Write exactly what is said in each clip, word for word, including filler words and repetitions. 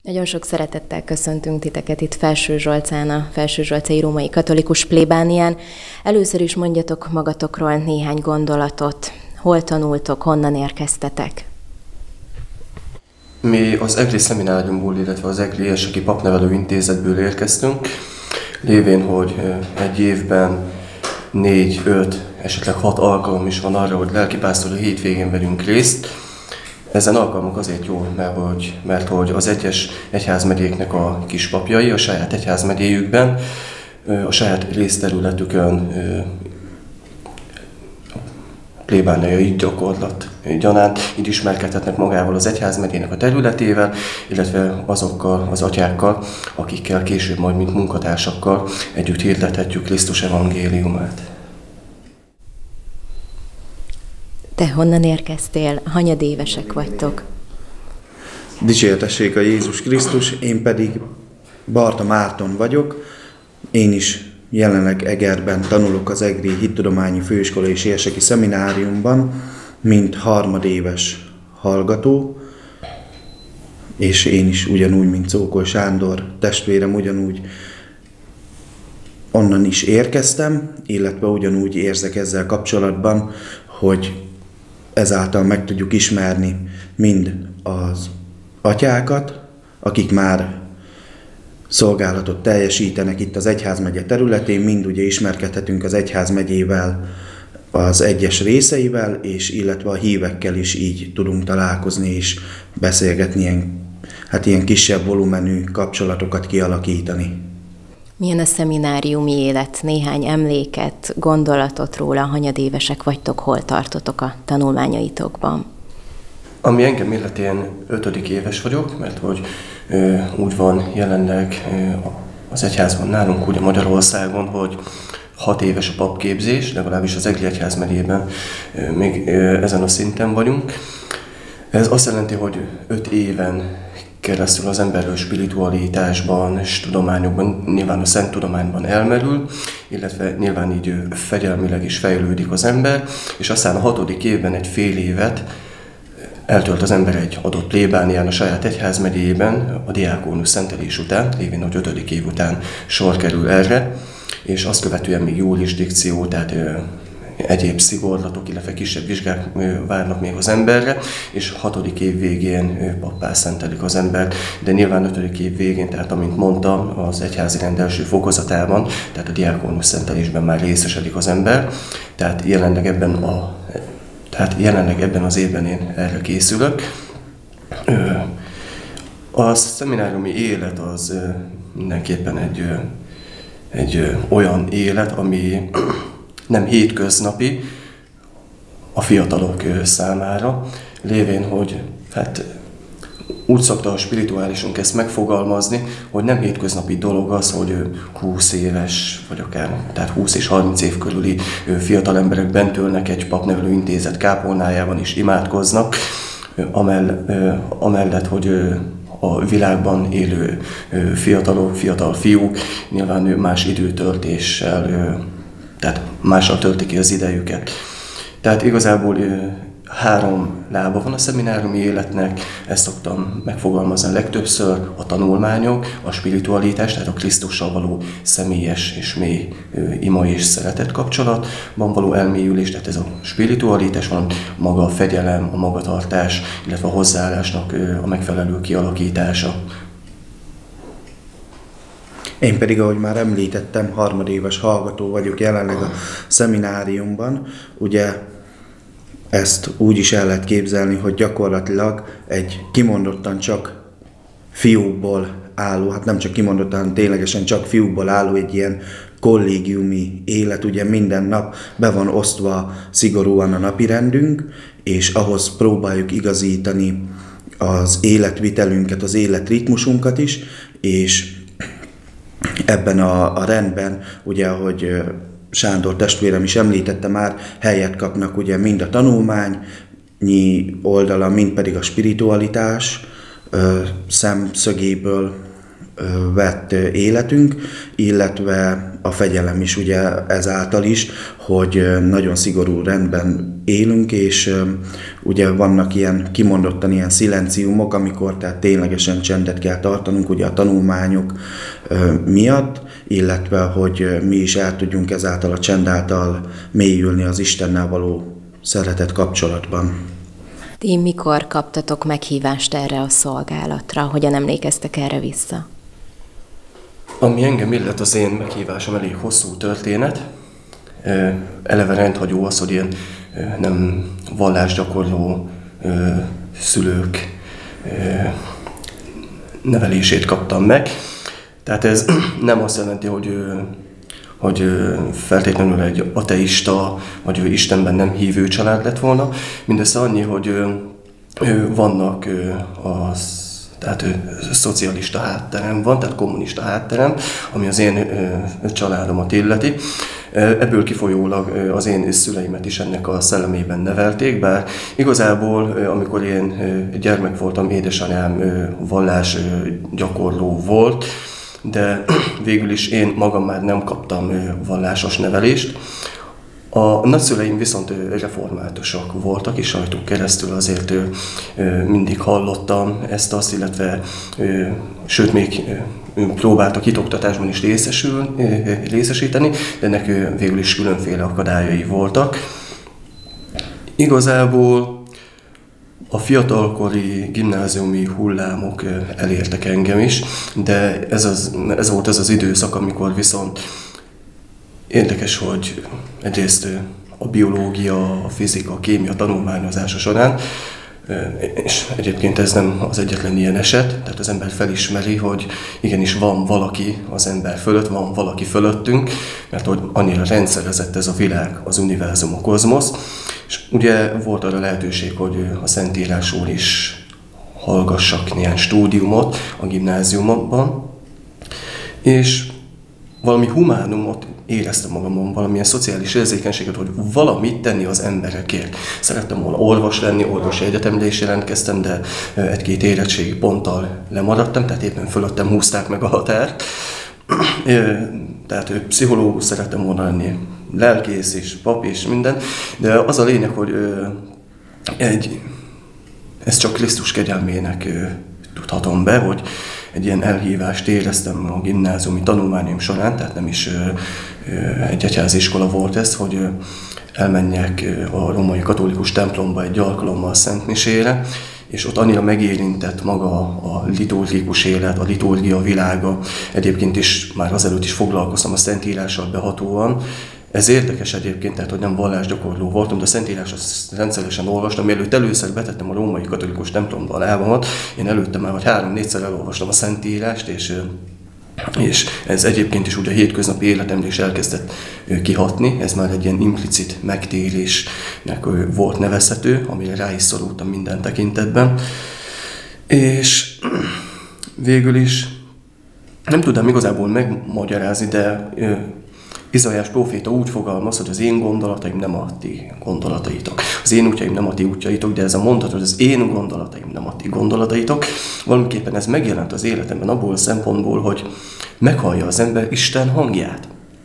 Nagyon sok szeretettel köszöntünk titeket itt Felsőzsolcán, a Felsőzsolcai Római Katolikus Plébánián. Először is mondjatok magatokról néhány gondolatot. Hol tanultok, honnan érkeztetek? Mi az EGRI szemináriumból, illetve az EGRI Érseki Papnevelő Intézetből érkeztünk, lévén, hogy egy évben négy, öt, esetleg hat alkalom is van arra, hogy lelkipásztori hétvégén vegyünk részt. Ezen alkalmak azért jó, mert hogy, mert hogy az egyes egyházmegyéknek a kispapjai a saját egyházmegyéjükben, a saját részterületükön plébániai gyakorlat gyanánt így ismerkedhetnek magával az egyházmegyének a területével, illetve azokkal az atyákkal, akikkel később majd mint munkatársakkal együtt hirdethetjük Krisztus evangéliumát. Te honnan érkeztél? Hanyadévesek vagytok? Dicsértessék a Jézus Krisztus, én pedig Barta Márton vagyok. Én is jelenleg Egerben tanulok az EGRI Hittudományi Főiskola és Érseki Szemináriumban, mint harmadéves hallgató, és én is ugyanúgy, mint Czókoly Sándor testvérem, ugyanúgy onnan is érkeztem, illetve ugyanúgy érzek ezzel kapcsolatban, hogy ezáltal meg tudjuk ismerni mind az atyákat, akik már szolgálatot teljesítenek itt az egyházmegye területén, mind ugye ismerkedhetünk az egyházmegyével, az egyes részeivel, és illetve a hívekkel is így tudunk találkozni és beszélgetni, ilyen, hát ilyen kisebb volumenű kapcsolatokat kialakítani. Milyen a szemináriumi élet? Néhány emléket, gondolatot róla, hanyadévesek vagytok, hol tartotok a tanulmányaitokban? Ami engem illeti, én ötödik éves vagyok, mert hogy ö, úgy van jelenleg ö, az egyházban nálunk, ugye Magyarországon, hogy hat éves a papképzés, legalábbis az EGRI egyházmegyében ö, még ö, ezen a szinten vagyunk. Ez azt jelenti, hogy öt éven keresztül az emberről spiritualitásban és tudományokban, nyilván a szent tudományban elmerül, illetve nyilván így fegyelmileg is fejlődik az ember, és aztán a hatodik évben egy fél évet eltölt az ember egy adott plébánián a saját egyházmegyében, a diákónus szentelés után, lévén hogy ötödik év után sor kerül erre, és azt követően még jurisdikció, tehát ö, egyéb szigorlatok, illetve kisebb vizsgák ö, várnak még az emberre, és hatodik év végén ö, pappá szentelik az embert, de nyilván ötödik év végén, tehát amint mondtam, az egyházi rend első fokozatában, tehát a diákónus szentelésben már részesedik az ember, tehát jelenleg ebben a Tehát jelenleg ebben az évben én erre készülök. A szemináriumi élet az mindenképpen egy, egy olyan élet, ami nem hétköznapi a fiatalok számára, lévén, hogy hát úgy szokta a spirituálisunk ezt megfogalmazni, hogy nem hétköznapi dolog az, hogy húsz éves, vagy akár tehát húsz és harminc év körüli fiatal emberek bent ülnek egy papnevelő intézet kápolnájában is imádkoznak, amellett, hogy a világban élő fiatalok, fiatal fiúk nyilván más időtöltéssel, tehát mással töltik ki az idejüket. Tehát igazából három lába van a szemináriumi életnek, ezt szoktam megfogalmazni legtöbbször, a tanulmányok, a spiritualitás, tehát a Krisztussal való személyes és mély ima és szeretet kapcsolatban való elmélyülés, tehát ez a spiritualitás, van maga a fegyelem, a magatartás, illetve a hozzáállásnak a megfelelő kialakítása. Én pedig, ahogy már említettem, harmadéves hallgató vagyok jelenleg a szemináriumban, ugye ezt úgy is el lehet képzelni, hogy gyakorlatilag egy kimondottan csak fiúkból álló, hát nem csak kimondottan, ténylegesen csak fiúkból álló egy ilyen kollégiumi élet, ugye minden nap be van osztva szigorúan a napirendünk, és ahhoz próbáljuk igazítani az életvitelünket, az életritmusunkat is, és ebben a, a rendben, ugye, ahogy Sándor testvérem is említette már, helyet kapnak ugye mind a tanulmányi oldala, mind pedig a spiritualitás ö, szemszögéből vett életünk, illetve a fegyelem is ugye ezáltal is, hogy nagyon szigorú rendben élünk, és ugye vannak ilyen kimondottan ilyen szilenciumok, amikor tehát ténylegesen csendet kell tartanunk ugye a tanulmányok miatt, illetve hogy mi is el tudjunk ezáltal a csend által mélyülni az Istennel való szeretet kapcsolatban. Ti mikor kaptatok meghívást erre a szolgálatra? Hogyan emlékeztek erre vissza? Ami engem illet, az én meghívásom elég hosszú történet. Eleve rendhagyó az, hogy én nem vallásgyakorló szülők nevelését kaptam meg. Tehát ez nem azt jelenti, hogy, hogy feltétlenül egy ateista, vagy Istenben nem hívő család lett volna. Mindössze annyi, hogy vannak az tehát szocialista hátterem van, tehát kommunista hátterem, ami az én családomat illeti. Ebből kifolyólag az én szüleimet is ennek a szellemében nevelték, bár igazából, amikor én gyermek voltam, édesanyám vallás gyakorló volt, de végül is én magam már nem kaptam vallásos nevelést. A nagyszüleim viszont reformátusok voltak, és rajtuk keresztül azért mindig hallottam ezt-azt, illetve sőt még próbáltak hitoktatásban is részesül, részesíteni, de ennek végül is különféle akadályai voltak. Igazából a fiatalkori gimnáziumi hullámok elértek engem is, de ez, az, ez volt az az időszak, amikor viszont érdekes, hogy egyrészt a biológia, a fizika, a kémia tanulmányozása során, és egyébként ez nem az egyetlen ilyen eset, tehát az ember felismeri, hogy igenis van valaki az ember fölött, van valaki fölöttünk, mert hogy annyira rendszerezett ez a világ, az univerzum, a kozmosz, és ugye volt arra lehetőség, hogy a Szentírásról is hallgassak néhány stúdiumot a gimnáziumban, és valami humánumot éreztem magamon, valamilyen szociális érzékenységet, hogy valamit tenni az emberekért. Szerettem volna orvos lenni, orvosi egyetemre is jelentkeztem, de egy-két érettségi ponttal lemaradtam, tehát éppen fölöttem húzták meg a határt. Tehát pszichológus szerettem volna lenni, lelkész és pap és minden, de az a lényeg, hogy egy, ez csak Krisztus kegyelmének tudhatom be, hogy egy ilyen elhívást éreztem a gimnáziumi tanulmányom során, tehát nem is egy egyháziskola volt ez, hogy elmenjek a római katolikus templomba egy alkalommal a szentmisére, és ott annyira megérintett maga a liturgikus élet, a liturgia világa. Egyébként is már azelőtt is foglalkoztam a Szentírással behatóan. Ez érdekes egyébként, tehát hogy nem vallásgyakorló voltam, de a Szentírásot rendszeresen olvastam. Mielőtt először betettem a római katolikus templomba a lábamat, én előtte már vagy három-négyszer elolvastam a Szentírást, és, és ez egyébként is úgy a hétköznapi életemre is elkezdett kihatni. Ez már egy ilyen implicit megtérésnek volt nevezhető, amire rá is szorultam minden tekintetben. És végül is nem tudtam igazából megmagyarázni, de Izaiás próféta úgy fogalmaz, hogy az én gondolataim nem a ti gondolataitok. Az én útjaim nem a ti útjaitok, de ez a mondat, hogy az én gondolataim nem a ti gondolataitok, valamiképpen ez megjelent az életemben abból a szempontból, hogy meghallja az ember Isten hangját.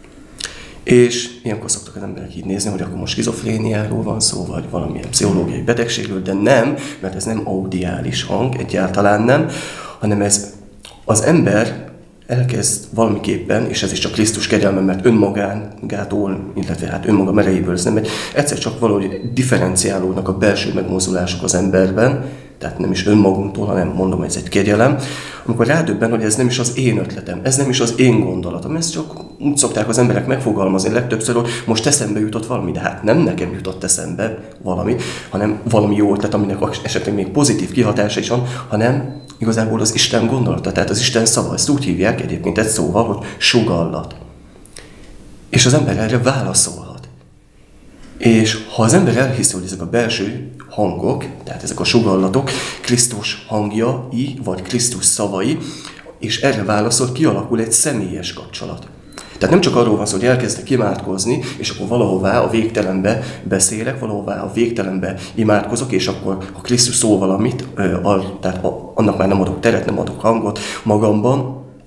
És ilyenkor szoktak az emberek így nézni, hogy akkor most skizofréniáról van szó, vagy valamilyen pszichológiai betegségről, de nem, mert ez nem audiális hang, egyáltalán nem, hanem ez az ember elkezd valamiképpen, és ez is csak Krisztus kegyelme, mert önmagától, illetve hát önmaga merejéből ez nem megy, egyszer csak valahogy differenciálódnak a belső megmozdulások az emberben, tehát nem is önmagunktól, hanem mondom, ez egy kegyelem, amikor rádöbben, hogy ez nem is az én ötletem, ez nem is az én gondolatom, ezt csak úgy szokták az emberek megfogalmazni legtöbbször, hogy most eszembe jutott valami, de hát nem nekem jutott eszembe valami, hanem valami jó ötlet, aminek esetleg még pozitív kihatása is van, hanem igazából az Isten gondolata, tehát az Isten szava, ezt úgy hívják egyébként egy szóval, hogy sugallat. És az ember erre válaszolhat. És ha az ember elhiszi, hogy ezek a belső hangok, tehát ezek a sugallatok, Krisztus hangjai, vagy Krisztus szavai, és erre válaszol, kialakul egy személyes kapcsolat. Tehát nem csak arról van szó, hogy elkezdek imádkozni, és akkor valahová a végtelenbe beszélek, valahová a végtelenbe imádkozok, és akkor ha Krisztus szól valamit, tehát annak már nem adok teret, nem adok hangot magamban,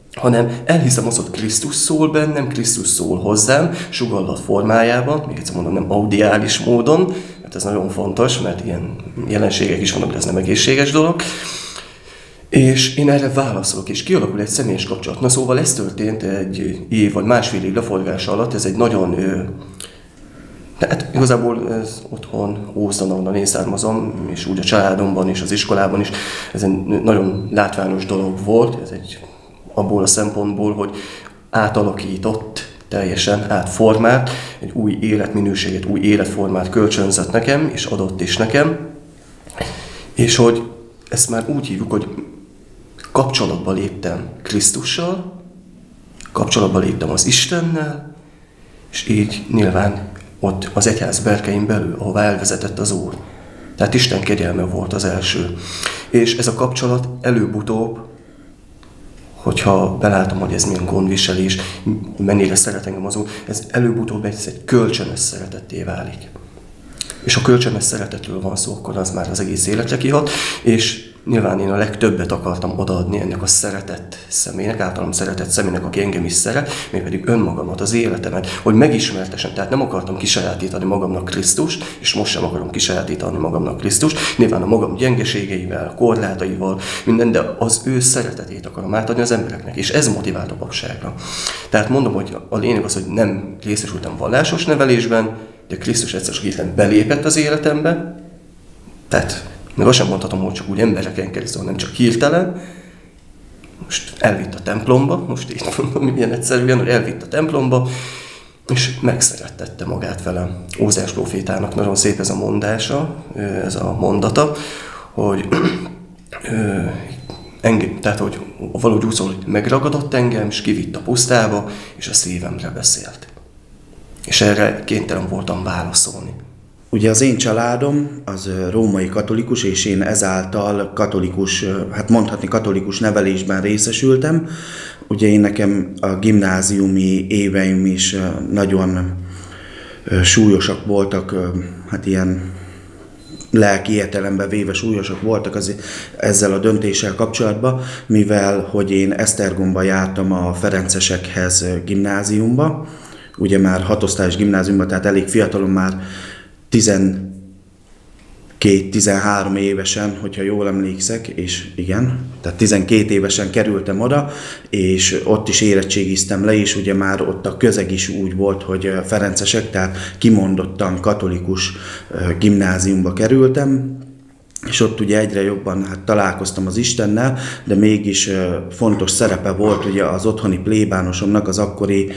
hanem elhiszem az, hogy Krisztus szól bennem, Krisztus szól hozzám, sugallat formájában, még egyszer mondom, nem audiális módon, mert ez nagyon fontos, mert ilyen jelenségek is vannak, de ez nem egészséges dolog. És én erre válaszolok, és kialakul egy személyes kapcsolat. Na szóval ez történt egy év vagy másfél év leforgása alatt, ez egy nagyon... Tehát igazából ez otthon, Ózdon, ahonnan én származom, és úgy a családomban és az iskolában is, ez egy nagyon látványos dolog volt, ez egy abból a szempontból, hogy átalakított, teljesen átformált, egy új életminőséget, új életformát kölcsönzött nekem, és adott is nekem, és hogy ezt már úgy hívjuk, hogy kapcsolatba léptem Krisztussal, kapcsolatba léptem az Istennel, és így nyilván ott az egyház berkein belül, ahová elvezetett az Úr. Tehát Isten kegyelme volt az első. És ez a kapcsolat előbb-utóbb, hogyha belátom, hogy ez milyen gondviselés, mennyire szeret engem az Úr, ez előbb-utóbb egy, egy kölcsönös szeretetté válik. És ha kölcsönös szeretetről van szó, akkor az már az egész életre kihat, és nyilván én a legtöbbet akartam odaadni ennek a szeretett személynek, általam szeretett személynek, aki engem is szeret, mégpedig önmagamat, az életemet, hogy megismertessem. Tehát nem akartam kisajátítani magamnak Krisztust, és most sem akarom kisajátítani magamnak Krisztust, nyilván a magam gyengeségeivel, korlátaival, minden, de az ő szeretetét akarom átadni az embereknek, és ez motivált a papságra. Tehát mondom, hogy a lényeg az, hogy nem részesültem vallásos nevelésben, de Krisztus egyszer csak belépett az életembe, tehát meg azt sem mondhatom, hogy csak úgy embereken keresztül, nem csak hirtelen. Most elvitt a templomba, most így mondom, ilyen egyszerűen, hogy elvitt a templomba, és megszerettette magát velem. Ózás prófétának nagyon szép ez a mondása, ez a mondata, hogy engem, tehát, hogy valahogy úgy szól, hogy megragadott engem, és kivitt a pusztába, és a szívemre beszélt. És erre kénytelen voltam válaszolni. Ugye az én családom az római katolikus, és én ezáltal katolikus, hát mondhatni katolikus nevelésben részesültem. Ugye én nekem a gimnáziumi éveim is nagyon súlyosak voltak, hát ilyen lelki értelembe véve súlyosak voltak az, ezzel a döntéssel kapcsolatban, mivel hogy én Esztergomba jártam a ferencesekhez gimnáziumba, ugye már hatosztályos gimnáziumba, tehát elég fiatalon már tizenkét-tizenhárom évesen, hogyha jól emlékszek, és igen, tehát tizenkét évesen kerültem oda, és ott is érettségiztem le, és ugye már ott a közeg is úgy volt, hogy ferencesek, tehát kimondottan katolikus gimnáziumba kerültem, és ott ugye egyre jobban hát, találkoztam az Istennel, de mégis fontos szerepe volt ugye az otthoni plébánosomnak, az akkori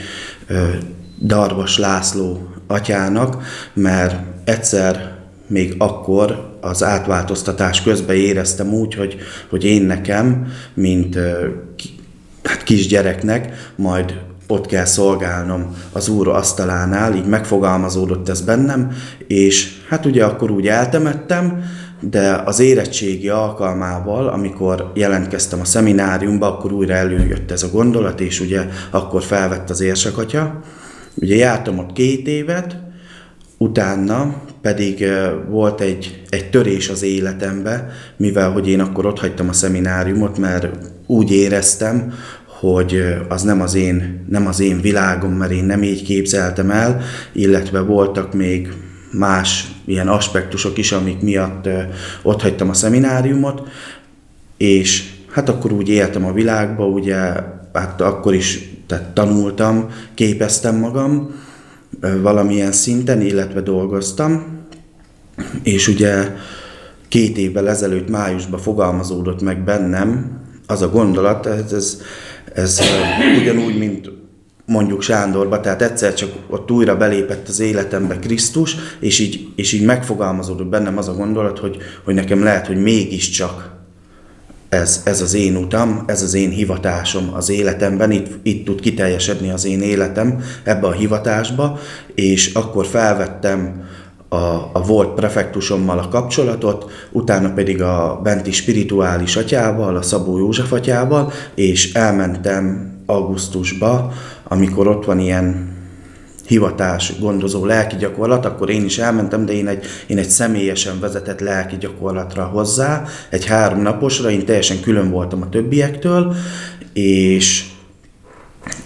Darvas László atyának, mert egyszer még akkor az átváltoztatás közben éreztem úgy, hogy, hogy én nekem, mint hát kisgyereknek, majd ott kell szolgálnom az Úr asztalánál, így megfogalmazódott ez bennem, és hát ugye akkor úgy eltemettem, de az érettségi alkalmával, amikor jelentkeztem a szemináriumba, akkor újra előjött ez a gondolat, és ugye akkor felvett az érsakatya. Ugye jártam ott két évet, utána pedig volt egy, egy törés az életembe, mivel hogy én akkor ott hagytam a szemináriumot, mert úgy éreztem, hogy az nem az én, nem az én világom, mert én nem így képzeltem el, illetve voltak még más ilyen aspektusok is, amik miatt ott hagytam a szemináriumot, és hát akkor úgy éltem a világba, ugye hát akkor is tehát tanultam, képeztem magam valamilyen szinten, illetve dolgoztam, és ugye két évvel ezelőtt májusban fogalmazódott meg bennem az a gondolat, ez, ez, ez ugyanúgy, mint mondjuk Sándorba, tehát egyszer csak ott újra belépett az életembe Krisztus, és így, és így megfogalmazódott bennem az a gondolat, hogy, hogy nekem lehet, hogy mégiscsak ez, ez az én utam, ez az én hivatásom az életemben, itt, itt tud kiteljesedni az én életem ebbe a hivatásba, és akkor felvettem a, a volt prefektusommal a kapcsolatot, utána pedig a benti spirituális atyával, a Szabó József atyával, és elmentem augusztusba, amikor ott van ilyen hivatás, gondozó lelki gyakorlat, akkor én is elmentem, de én egy, én egy személyesen vezetett lelki gyakorlatra hozzá, egy három naposra, én teljesen külön voltam a többiektől, és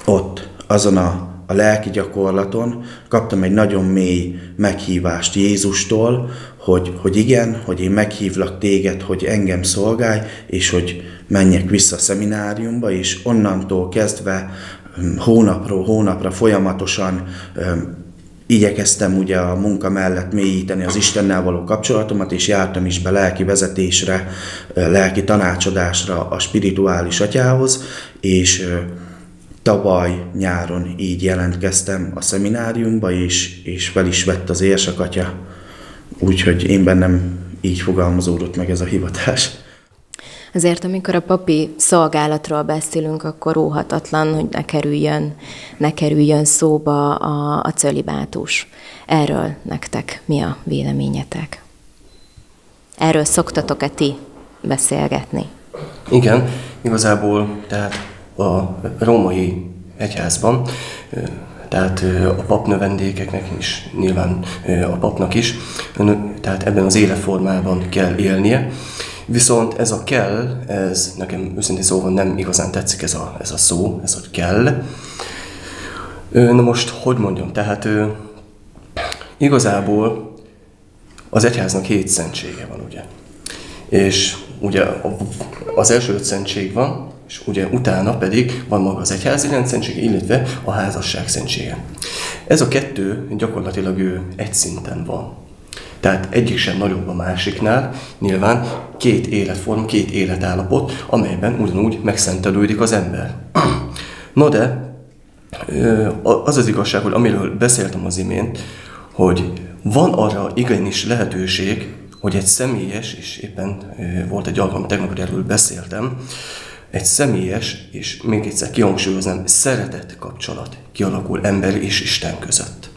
ott, azon a, a lelki gyakorlaton kaptam egy nagyon mély meghívást Jézustól, hogy, hogy igen, hogy én meghívlak téged, hogy engem szolgálj, és hogy menjek vissza a szemináriumba, és onnantól kezdve hónapról hónapra folyamatosan igyekeztem ugye a munka mellett mélyíteni az Istennel való kapcsolatomat, és jártam is be lelki vezetésre, lelki tanácsadásra a spirituális atyához, és tavaly nyáron így jelentkeztem a szemináriumba, és, és fel is vett az érsakatya, úgyhogy én bennem így fogalmazódott meg ez a hivatás. Azért, amikor a papi szolgálatról beszélünk, akkor óhatatlan, hogy ne kerüljön, ne kerüljön szóba a, a cölibátus. Erről nektek mi a véleményetek? Erről szoktatok-e ti beszélgetni? Igen, igazából tehát a római egyházban, tehát a papnövendékeknek is, nyilván a papnak is, tehát ebben az életformában kell élnie. Viszont ez a kell, ez nekem őszintén szóval nem igazán tetszik ez a, ez a szó, ez a kell. Na most, hogy mondjam, tehát igazából az egyháznak hét szentsége van, ugye. És ugye az első öt szentség van, és ugye utána pedig van maga az egyházi rendszentsége, illetve a házasság szentsége. Ez a kettő gyakorlatilag ő egy szinten van. Tehát egyik sem nagyobb a másiknál, nyilván két életforma, két életállapot, amelyben ugyanúgy megszentelődik az ember. Na de, az az igazság, hogy amiről beszéltem az imént, hogy van arra igenis lehetőség, hogy egy személyes, és éppen volt egy alkalom, tegnap erről beszéltem, egy személyes, és még egyszer kihangsúlyoznám, szeretett kapcsolat kialakul ember és Isten között.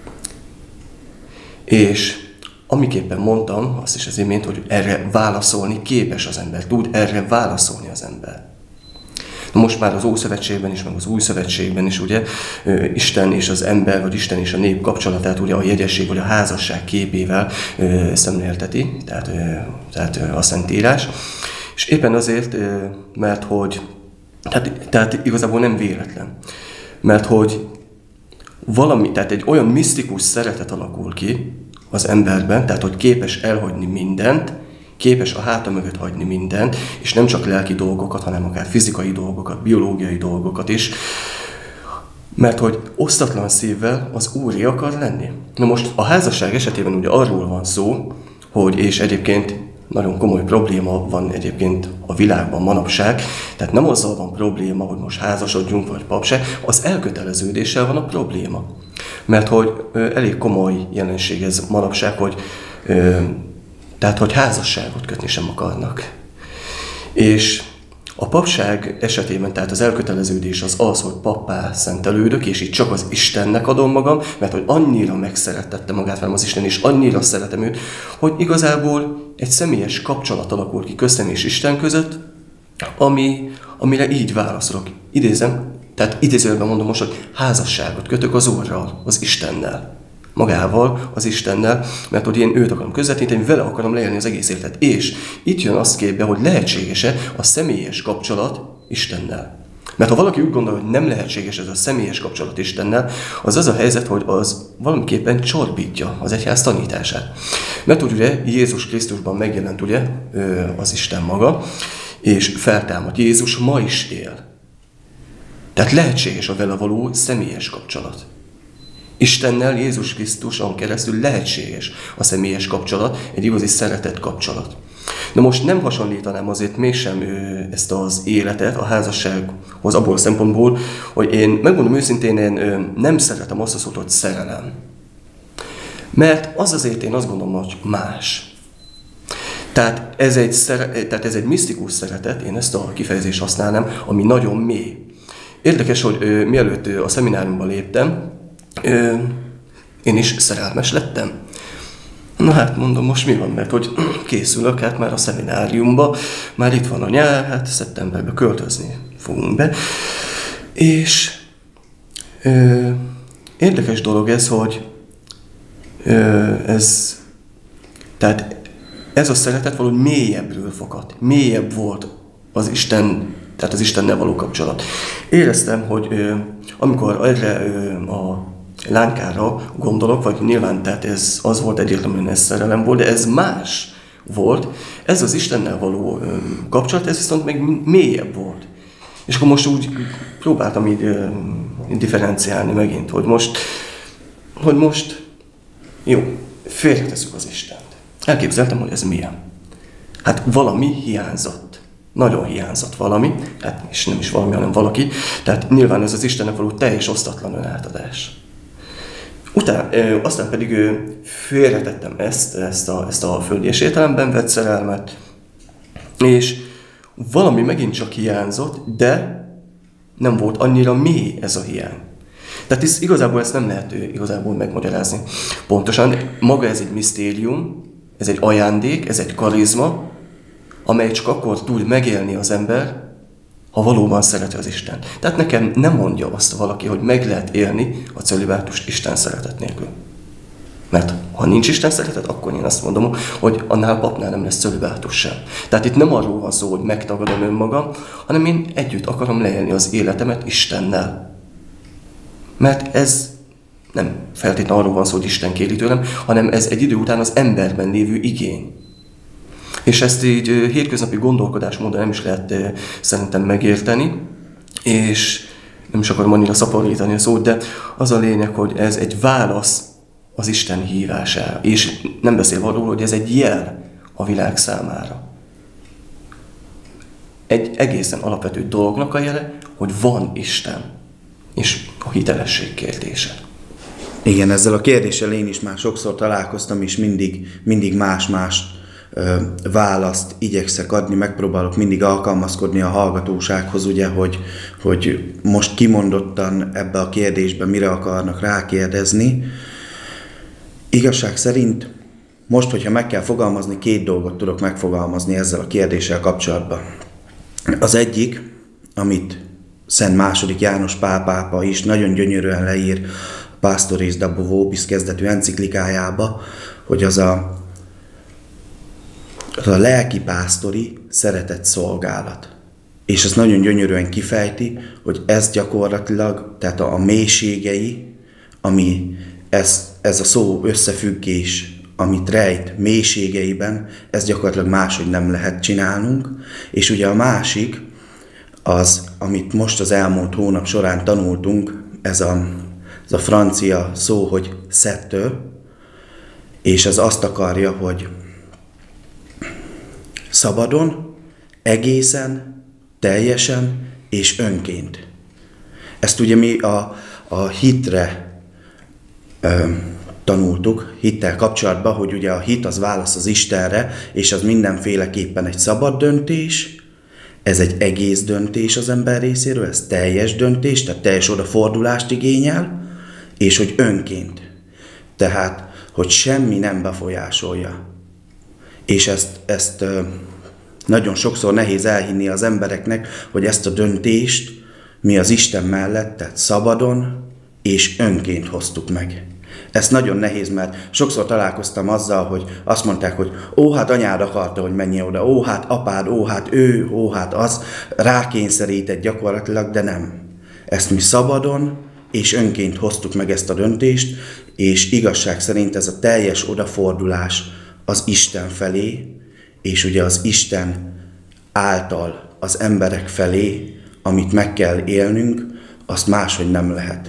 És amiképpen mondtam, azt is az imént, hogy erre válaszolni képes az ember, tud erre válaszolni az ember. Na most már az Ószövetségben is, meg az Új Szövetségben is, ugye, Isten és az ember, vagy Isten és a nép kapcsolatát ugye a jegyesség, vagy a házasság képével szemlélteti, tehát, tehát a Szentírás. És éppen azért, mert hogy, tehát, tehát igazából nem véletlen, mert hogy valami, tehát egy olyan misztikus szeretet alakul ki az emberben, tehát hogy képes elhagyni mindent, képes a háta mögött hagyni mindent, és nem csak lelki dolgokat, hanem akár fizikai dolgokat, biológiai dolgokat is, mert hogy osztatlan szívvel az Úré akar lenni. Na most a házasság esetében ugye arról van szó, hogy, és egyébként nagyon komoly probléma van egyébként a világban manapság, tehát nem azzal van probléma, hogy most házasodjunk, vagy papság, az elköteleződéssel van a probléma. Mert hogy ö, elég komoly jelenség ez manapság, hogy, ö, tehát, hogy házasságot kötni sem akarnak. És a papság esetében, tehát az elköteleződés az az, hogy pappá szentelődök, és így csak az Istennek adom magam, mert hogy annyira megszerettette magát velem az Isten, és annyira szeretem őt, hogy igazából egy személyes kapcsolat alakul ki köztem és Isten között, ami, amire így válaszolok. Idézem, tehát idézőben mondom most, hogy házasságot kötök az Úrral, az Istennel. Magával, az Istennel, mert hogy én őt akarom közvetíteni, vele akarom leélni az egész életet. És itt jön az képbe, hogy lehetséges-e a személyes kapcsolat Istennel. Mert ha valaki úgy gondolja, hogy nem lehetséges ez a személyes kapcsolat Istennel, az az a helyzet, hogy az valamiképpen csorbítja az egyház tanítását. Mert hogy ugye Jézus Krisztusban megjelent ugye az Isten maga, és feltámadt. Jézus ma is él. Tehát lehetséges a vele való személyes kapcsolat. Istennel, Jézus Krisztuson keresztül lehetséges a személyes kapcsolat, egy igazi szeretett kapcsolat. Na most nem hasonlítanám azért mégsem ezt az életet a házassághoz abból a szempontból, hogy én megmondom őszintén, én nem szeretem azt a szót, hogy szerelem. Mert az azért én azt gondolom, hogy más. Tehát ez egy, szere, tehát ez egy misztikus szeretet, én ezt a kifejezést használnám, ami nagyon mély. Érdekes, hogy ö, mielőtt ö, a szemináriumba léptem, ö, én is szerelmes lettem. Na hát mondom, most mi van, mert hogy készülök hát már a szemináriumba, már itt van a nyár, hát szeptemberben költözni fogunk be. És ö, érdekes dolog ez, hogy ö, ez, tehát ez a szeretet valahogy mélyebbről fakadt, mélyebb volt az Isten tehát az Istennel való kapcsolat. Éreztem, hogy ö, amikor erre ö, a lánykára gondolok, vagy nyilván tehát ez az volt egyértelműen, ez szerelem volt, de ez más volt. Ez az Istennel való ö, kapcsolat, ez viszont meg mélyebb volt. És akkor most úgy próbáltam így ö, differenciálni megint, hogy most, hogy most jó, félretesszük az Istent. Elképzeltem, hogy ez milyen. Hát valami hiányzott. Nagyon hiányzott valami, hát és nem is valami, hanem valaki. Tehát nyilván ez az Istennek való teljes osztatlan önátadás. Utána, ö, aztán pedig ö, félretettem ezt, ezt a, ezt a földi és értelemben vett szerelmet, és valami megint csak hiányzott, de nem volt annyira mély ez a hiány. Tehát ez, igazából ezt nem lehet igazából megmagyarázni. Pontosan, maga ez egy misztérium, ez egy ajándék, ez egy karizma, amely csak akkor tud megélni az ember, ha valóban szereti az Istent. Tehát nekem nem mondja azt valaki, hogy meg lehet élni a celibátust Isten szeretet nélkül. Mert ha nincs Isten szeretet, akkor én azt mondom, hogy annál a papnál nem lesz celibátus sem. Tehát itt nem arról van szó, hogy megtagadom önmagam, hanem én együtt akarom leélni az életemet Istennel. Mert ez nem feltétlenül arról van szó, hogy Isten kéri tőlem, hanem ez egy idő után az emberben lévő igény. És ezt így hétköznapi gondolkodásmódon nem is lehet szerintem megérteni, és nem is akarom annyira szaporítani a szót, de az a lényeg, hogy ez egy válasz az Isten hívására. És nem beszél arról, hogy ez egy jel a világ számára. Egy egészen alapvető dolognak a jele, hogy van Isten, és a hitelesség kérdése. Igen, ezzel a kérdéssel én is már sokszor találkoztam, és mindig, mindig más-más ö, választ igyekszek adni, megpróbálok mindig alkalmazkodni a hallgatósághoz, ugye, hogy, hogy most kimondottan ebbe a kérdésbe mire akarnak rákérdezni. Igazság szerint most, hogyha meg kell fogalmazni, két dolgot tudok megfogalmazni ezzel a kérdéssel kapcsolatban. Az egyik, amit Szent második János Pál pápa is nagyon gyönyörűen leír Pastoris Dabo Vobis kezdetű enciklikájába, hogy az a, az a lelkipásztori szeretett szolgálat. És ezt nagyon gyönyörűen kifejti, hogy ez gyakorlatilag, tehát a, a mélységei, ami ez, ez a szó összefüggés, amit rejt mélységeiben, ez gyakorlatilag máshogy nem lehet csinálnunk. És ugye a másik, az, amit most az elmúlt hónap során tanultunk, ez a, ez a francia szó, hogy seteux, és ez azt akarja, hogy szabadon, egészen, teljesen és önként. Ezt ugye mi a, a hitre ö, tanultuk, hittel kapcsolatban, hogy ugye a hit az válasz az Istenre, és az mindenféleképpen egy szabad döntés, ez egy egész döntés az ember részéről, ez teljes döntés, tehát teljes odafordulást igényel, és hogy önként. Tehát, hogy semmi nem befolyásolja. És ezt, ezt nagyon sokszor nehéz elhinni az embereknek, hogy ezt a döntést mi az Isten mellett, tehát szabadon és önként hoztuk meg. Ez nagyon nehéz, mert sokszor találkoztam azzal, hogy azt mondták, hogy ó, hát anyád akarta, hogy menjél oda, ó, hát apád, ó, hát ő, ó, hát az, rákényszerített gyakorlatilag, de nem. Ezt mi szabadon és önként hoztuk meg ezt a döntést, és igazság szerint ez a teljes odafordulás az Isten felé, és ugye az Isten által az emberek felé, amit meg kell élnünk, azt máshogy nem lehet.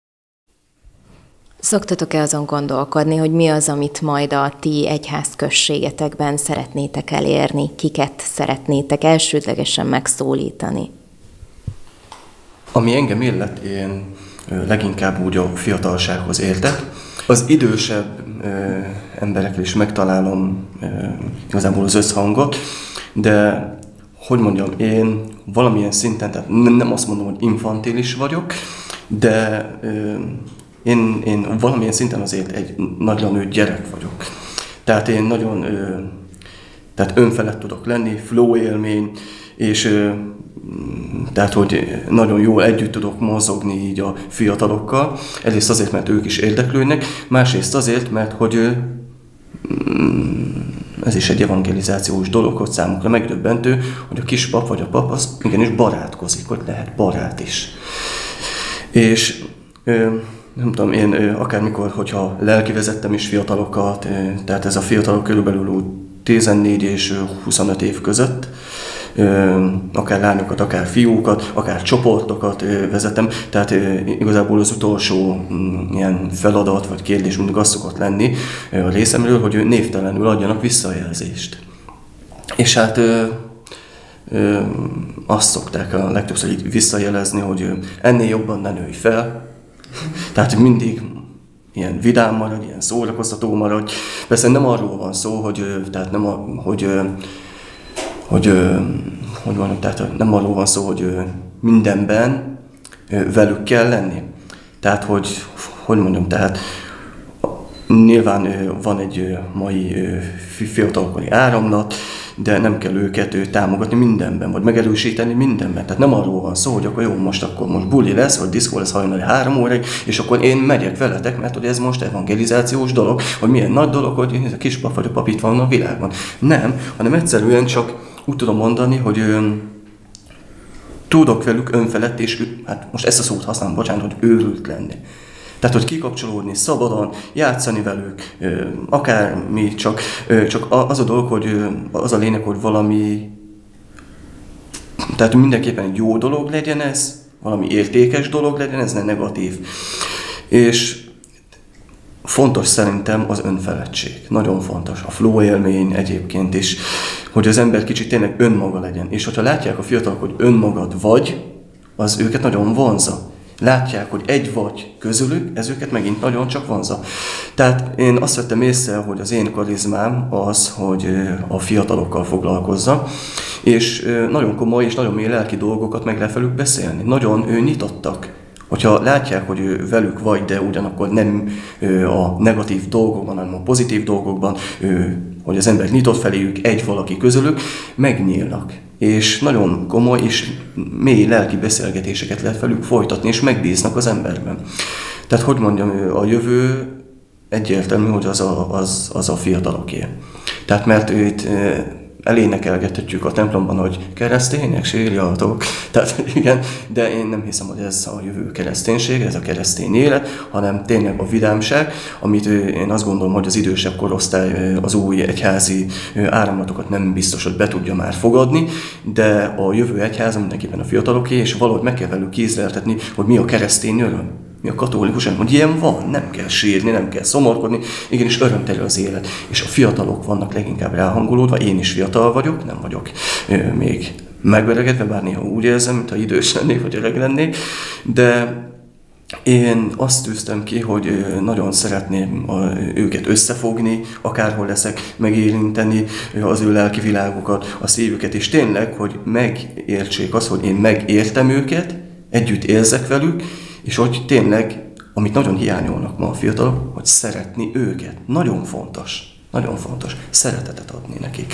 Szoktatok-e azon gondolkodni, hogy mi az, amit majd a ti egyházközségetekben szeretnétek elérni, kiket szeretnétek elsődlegesen megszólítani? Ami engem illet, én leginkább úgy a fiatalsághoz értek. Az idősebb ö, emberekkel is megtalálom ö, igazából az összhangot, de hogy mondjam, én valamilyen szinten, tehát nem azt mondom, hogy infantilis vagyok, de ö, én, én valamilyen szinten azért egy nagyra nőtt gyerek vagyok. Tehát én nagyon ö, tehát önfelett tudok lenni, flow élmény, és ö, tehát, hogy nagyon jól együtt tudok mozogni így a fiatalokkal. Egyrészt azért, mert ők is érdeklődnek, másrészt azért, mert hogy ez is egy evangelizációs dolog, hogy számukra megdöbbentő, hogy a kispap vagy a pap az igenis barátkozik, hogy lehet barát is. És nem tudom, én akármikor, hogyha lelki vezettem is fiatalokat, tehát ez a fiatalok körülbelül tizennégy és huszonöt év között, akár lányokat, akár fiúkat, akár csoportokat vezetem, tehát igazából az utolsó ilyen feladat vagy kérdés mindig az szokott lenni a részemről, hogy névtelenül adjanak visszajelzést. És hát azt szokták a legtöbbször így visszajelezni, hogy ennél jobban ne nőj fel, tehát mindig ilyen vidám maradj, ilyen szórakoztató maradj. Persze nem arról van szó, hogy, tehát nem a, hogy, hogy, hogy mondjam, tehát nem arról van szó, hogy mindenben velük kell lenni. Tehát, hogy, hogy mondjam, tehát nyilván van egy mai fiatalkori áramlat, de nem kell őket támogatni mindenben, vagy megerősíteni mindenben. Tehát nem arról van szó, hogy akkor jó, most akkor most buli lesz, vagy diszkó lesz hajnali három óráig, és akkor én megyek veletek, mert hogy ez most evangelizációs dolog, hogy milyen nagy dolog, hogy ez a kispap vagy a pap itt van a világban. Nem, hanem egyszerűen csak úgy tudom mondani, hogy ö, tudok velük önfelett, és hát most ezt a szót használom, bocsánat, hogy őrült lenni. Tehát, hogy kikapcsolódni, szabadon, játszani velük, akármi, csak, csak az a dolog, hogy az a lényeg, hogy valami, tehát mindenképpen egy jó dolog legyen ez, valami értékes dolog legyen, ez ne negatív. És fontos szerintem az önfeledtség, nagyon fontos. A flow élmény egyébként is, hogy az ember kicsit tényleg önmaga legyen. És hogyha látják a fiatalok, hogy önmagad vagy, az őket nagyon vonzza. Látják, hogy egy vagy közülük, ez őket megint nagyon csak vonzza. Tehát én azt vettem észre, hogy az én karizmám az, hogy a fiatalokkal foglalkozza, és nagyon komoly és nagyon mély lelki dolgokat meg lehet velük beszélni. Nagyon nyitottak. Hogyha látják, hogy velük vagy, de ugyanakkor nem a negatív dolgokban, hanem a pozitív dolgokban, hogy az ember nyitott feléjük, egy valaki közülük, megnyílnak. És nagyon komoly és mély lelki beszélgetéseket lehet velük folytatni, és megbíznak az emberben. Tehát, hogy mondjam, a jövő egyértelmű, hogy az a, az, az a fiataloké. Tehát, mert őt elénekelgethetjük a templomban, hogy keresztények, sírjatok. Tehát igen, de én nem hiszem, hogy ez a jövő kereszténység, ez a keresztény élet, hanem tényleg a vidámság, amit én azt gondolom, hogy az idősebb korosztály az új egyházi áramlatokat nem biztos, hogy be tudja már fogadni, de a jövő egyháza mindenképpen a fiataloké, és valahogy meg kell velük kézleltetni, hogy mi a keresztény öröm. Mi a katolikus öröm, hogy ilyen van, nem kell sírni, nem kell szomorkodni, igenis örömteli az élet. És a fiatalok vannak leginkább ráhangolódva, én is fiatal vagyok, nem vagyok ö, még megöregedve, bár néha úgy érzem, mintha idős lennék, vagy öreg lennék, de én azt tűztem ki, hogy nagyon szeretném őket összefogni, akárhol leszek, megérinteni az ő lelki világukat, a szívüket, és tényleg, hogy megértsék azt, hogy én megértem őket, együtt érzek velük, és hogy tényleg, amit nagyon hiányolnak ma a fiatalok, hogy szeretni őket. Nagyon fontos, nagyon fontos szeretetet adni nekik.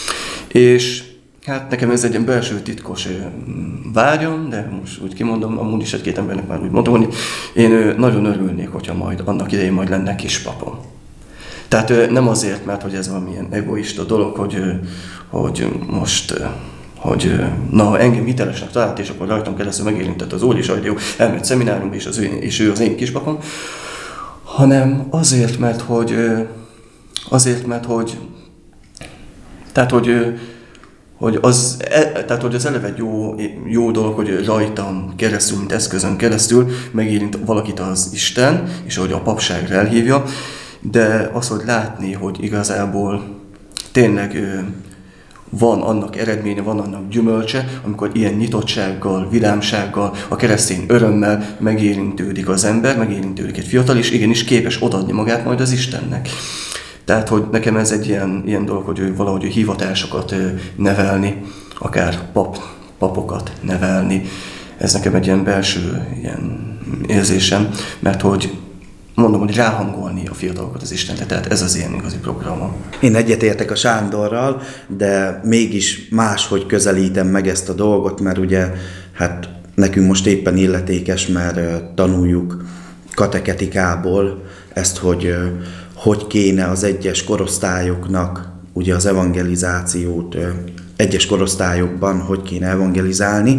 És hát nekem ez egy ilyen belső titkos vágyam, de most úgy kimondom, amúgy is egy-két embernek már úgy mondom, hogy én nagyon örülnék, hogyha majd annak idején majd lenne kispapom. Tehát nem azért, mert hogy ez valamilyen egoista dolog, hogy, hogy most... hogy na, engem hitelesnek talált, és akkor rajtam keresztül megérintett az Úr, és hogy jó, elment szemináriumba, és, az ő, és ő az én kispapom, hanem azért, mert hogy, azért, mert hogy, tehát, hogy, hogy az, tehát, hogy az eleve egy jó, jó dolog, hogy rajtam keresztül, mint eszközön keresztül megérint valakit az Isten, és hogy a papságra elhívja, de az, hogy látni, hogy igazából tényleg van annak eredménye, van annak gyümölcse, amikor ilyen nyitottsággal, vidámsággal, a keresztény örömmel megérintődik az ember, megérintődik egy fiatal, és igenis képes odaadni magát majd az Istennek. Tehát, hogy nekem ez egy ilyen, ilyen dolog, hogy ő valahogy hivatásokat nevelni, akár pap, papokat nevelni. Ez nekem egy ilyen belső ilyen érzésem, mert hogy mondom, hogy ráhangolni a fiatalokat az Istenre, tehát ez az én igazi programom. Én egyetértek a Sándorral, de mégis máshogy közelítem meg ezt a dolgot, mert ugye hát nekünk most éppen illetékes, mert tanuljuk katechetikából ezt, hogy hogy kéne az egyes korosztályoknak ugye az evangelizációt egyes korosztályokban, hogy kéne evangelizálni.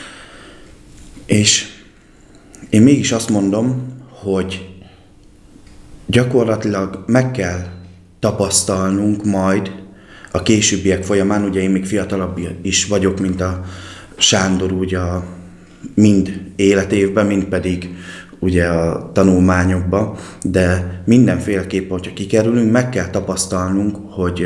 És én mégis azt mondom, hogy gyakorlatilag meg kell tapasztalnunk majd a későbbiek folyamán, ugye én még fiatalabb is vagyok, mint a Sándor, ugye a mind életévben, mind pedig ugye a tanulmányokba, de mindenféleképpen, hogyha kikerülünk, meg kell tapasztalnunk, hogy,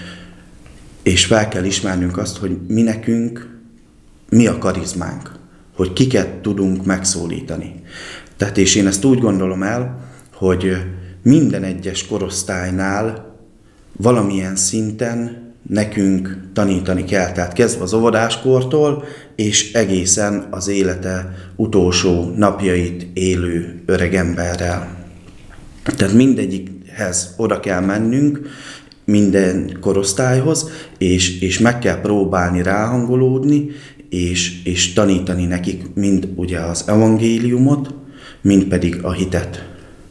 és fel kell ismernünk azt, hogy mi nekünk, mi a karizmánk, hogy kiket tudunk megszólítani. Tehát és én ezt úgy gondolom el, hogy minden egyes korosztálynál valamilyen szinten nekünk tanítani kell, tehát kezdve az óvodáskortól, és egészen az élete utolsó napjait élő öregemberrel. Tehát mindegyikhez oda kell mennünk, minden korosztályhoz, és, és meg kell próbálni ráhangolódni, és, és tanítani nekik mind ugye az evangéliumot, mind pedig a hitet.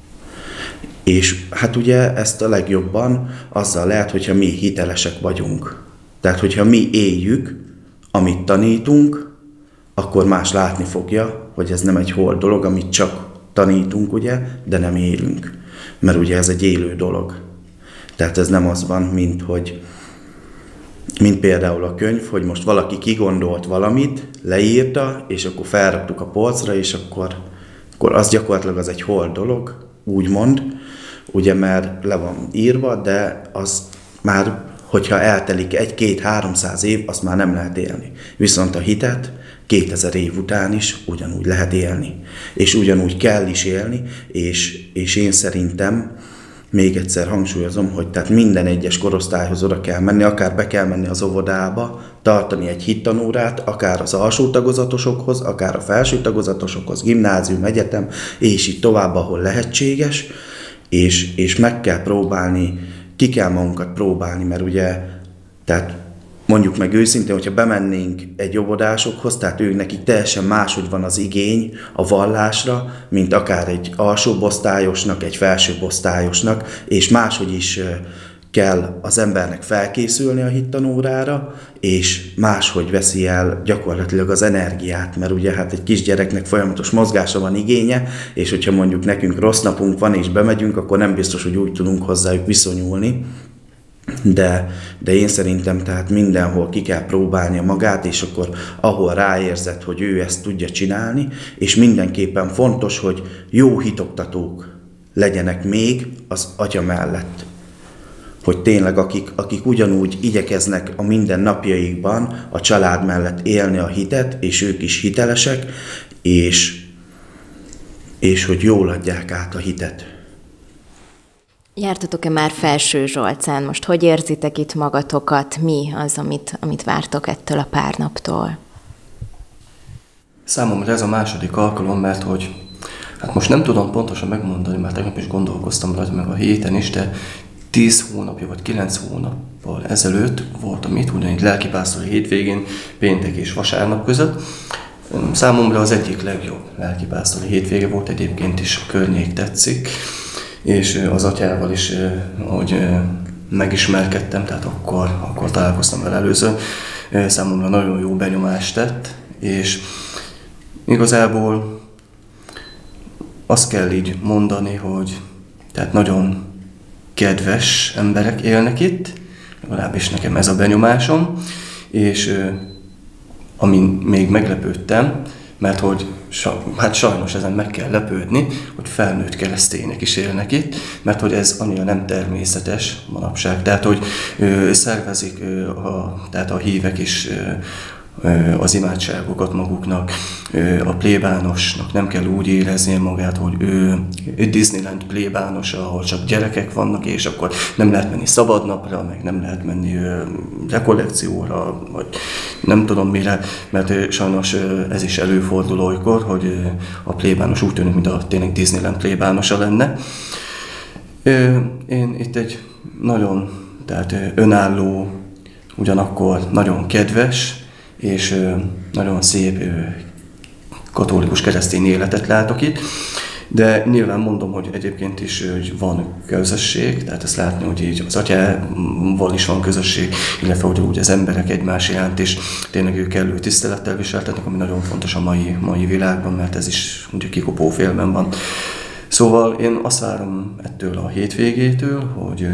És hát ugye ezt a legjobban azzal lehet, hogyha mi hitelesek vagyunk. Tehát, hogyha mi éljük, amit tanítunk, akkor más látni fogja, hogy ez nem egy hol dolog, amit csak tanítunk, ugye, de nem élünk. Mert ugye ez egy élő dolog. Tehát ez nem az van, mint hogy mint például a könyv, hogy most valaki kigondolt valamit, leírta, és akkor felraktuk a polcra, és akkor, akkor az gyakorlatilag az egy hol dolog, úgymond, ugye, mert le van írva, de az már, hogyha eltelik egy-két-háromszáz év, azt már nem lehet élni. Viszont a hitet kétezer év után is ugyanúgy lehet élni. És ugyanúgy kell is élni, és, és én szerintem, még egyszer hangsúlyozom, hogy tehát minden egyes korosztályhoz oda kell menni, akár be kell menni az óvodába, tartani egy hittanórát, akár az alsó tagozatosokhoz, akár a felső tagozatosokhoz, gimnázium, egyetem, és így tovább, ahol lehetséges, és, és meg kell próbálni, ki kell magunkat próbálni, mert ugye, tehát mondjuk meg őszintén, hogyha bemennénk egy óvodásokhoz, tehát ők nekik teljesen máshogy van az igény a vallásra, mint akár egy alsóbb osztályosnak, egy felsőbb osztályosnak, és máshogy is kell az embernek felkészülni a hittanórára, és máshogy veszi el gyakorlatilag az energiát, mert ugye hát egy kisgyereknek folyamatos mozgásra van igénye, és hogyha mondjuk nekünk rossz napunk van, és bemegyünk, akkor nem biztos, hogy úgy tudunk hozzájuk viszonyulni. De, de én szerintem tehát mindenhol ki kell próbálnia magát, és akkor ahol ráérzett, hogy ő ezt tudja csinálni, és mindenképpen fontos, hogy jó hitoktatók legyenek még az atya mellett. Hogy tényleg akik, akik ugyanúgy igyekeznek a mindennapjaikban a család mellett élni a hitet, és ők is hitelesek, és, és hogy jól adják át a hitet. Jártatok-e már Felső Zsolcán? Most hogy érzitek itt magatokat? Mi az, amit, amit vártok ettől a pár naptól? Számomra ez a második alkalom, mert hogy hát most nem tudom pontosan megmondani, mert tegnap is gondolkoztam rajta, meg a héten is, de tíz hónapja vagy kilenc hónappal ezelőtt voltam itt, ugyanígy lelkipásztori hétvégén, péntek és vasárnap között. Számomra az egyik legjobb lelkipásztori hétvége volt, egyébként is a környék tetszik, és az atyával is, hogy megismerkedtem, tehát akkor, akkor találkoztam vele először, számomra nagyon jó benyomást tett, és igazából azt kell így mondani, hogy tehát nagyon kedves emberek élnek itt, legalábbis nekem ez a benyomásom, és amin még meglepődtem, mert hogy hát sajnos ezen meg kell lepődni, hogy felnőtt keresztények is élnek itt, mert hogy ez annyira nem természetes manapság. Tehát, hogy ö, szervezik ö, a, tehát a hívek is ö, ö, az imádságokat maguknak, ö, a plébánosnak nem kell úgy éreznie magát, hogy ő Disneyland plébános, ahol csak gyerekek vannak, és akkor nem lehet menni szabadnapra, meg nem lehet menni ö, rekollekcióra, vagy nem tudom mire, mert sajnos ez is előfordul olykor, hogy a plébános úgy tűnik, mint a tényleg Disneyland plébánosa lenne. Én itt egy nagyon tehát önálló, ugyanakkor nagyon kedves és nagyon szép katolikus keresztény életet látok itt, De nyilván mondom, hogy egyébként is hogy van közösség, tehát ezt látni, hogy így az atyával is van közösség, illetve hogy úgy az emberek egymás iránt is tényleg ők kellő tisztelettel viseltetnek, ami nagyon fontos a mai, mai világban, mert ez is ugye kikopó félben van. Szóval én azt várom ettől a hétvégétől, hogy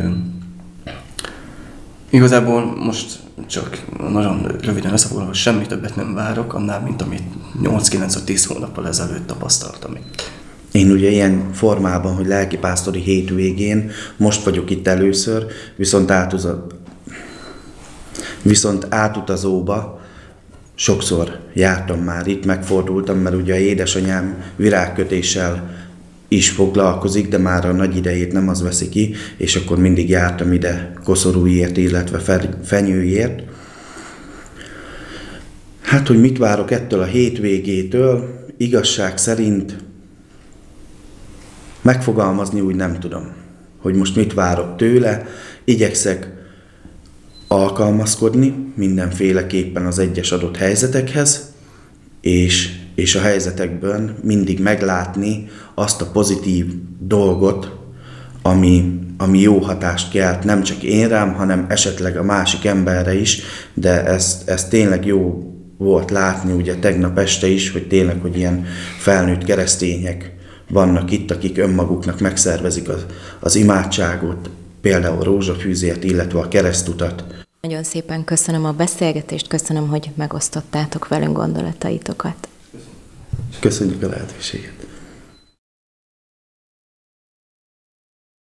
igazából most csak nagyon röviden összefoglalva, semmi többet nem várok annál, mint amit nyolc-kilenc vagy tíz hónappal ezelőtt tapasztaltam. Én ugye ilyen formában, hogy lelkipásztori hétvégén most vagyok itt először, viszont, átuza, viszont átutazóba sokszor jártam már itt, megfordultam, mert ugye a édesanyám virágkötéssel is foglalkozik, de már a nagy idejét nem az veszi ki, és akkor mindig jártam ide koszorúért, illetve fenyőért. Hát, hogy mit várok ettől a hétvégétől, igazság szerint megfogalmazni úgy nem tudom, hogy most mit várok tőle. Igyekszek alkalmazkodni mindenféleképpen az egyes adott helyzetekhez, és, és a helyzetekben mindig meglátni azt a pozitív dolgot, ami, ami jó hatást kelt nem csak én rám, hanem esetleg a másik emberre is, de ez, ez tényleg jó volt látni ugye tegnap este is, hogy tényleg, hogy ilyen felnőtt keresztények vannak itt, akik önmaguknak megszervezik az, az imádságot, például a rózsafűzért, illetve a keresztutat. Nagyon szépen köszönöm a beszélgetést, köszönöm, hogy megosztottátok velünk gondolataitokat. Köszönjük a lehetőséget.